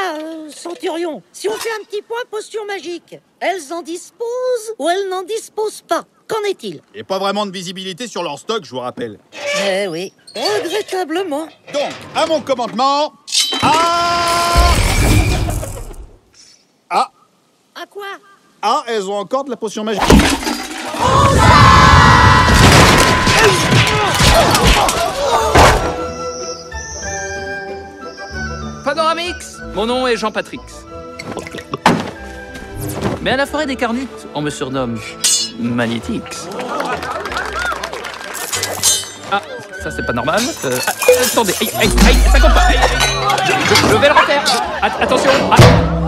Centurion, si on fait un petit point potion magique, elles en disposent ou elles n'en disposent pas? Qu'en est-il? Et pas vraiment de visibilité sur leur stock, je vous rappelle. Eh oui, regrettablement. Donc, à mon commandement... Ah, À quoi? elles ont encore de la potion magique. Panoramix, mon nom est Jean-Patrix. Mais à la forêt des Carnutes, on me surnomme Magnétix. Ah, ça c'est pas normal. Attendez, aïe, ça compte pas. Je vais le refaire. Attention.